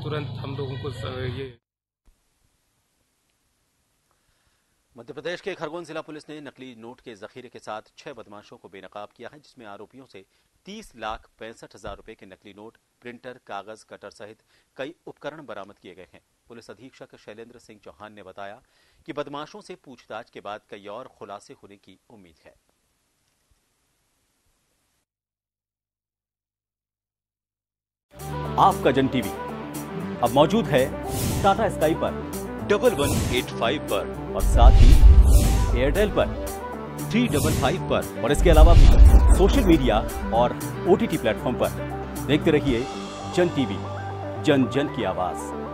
तुरंत हम लोगों को ये। मध्य प्रदेश के खरगोन जिला पुलिस ने नकली नोट के जखीरे के साथ 6 बदमाशों को बेनकाब किया है, जिसमें आरोपियों से 30,65,000 रुपए के नकली नोट, प्रिंटर, कागज, कटर सहित कई उपकरण बरामद किए गए हैं। पुलिस अधीक्षक शैलेंद्र सिंह चौहान ने बताया कि बदमाशों से पूछताछ के बाद कई और खुलासे होने की उम्मीद है। आपका जन टीवी अब मौजूद है टाटा स्काई पर 1185 पर और साथ ही एयरटेल पर 355 पर और इसके अलावा भी सोशल मीडिया और OTT प्लेटफॉर्म पर। देखते रहिए जन टीवी, जन जन की आवाज।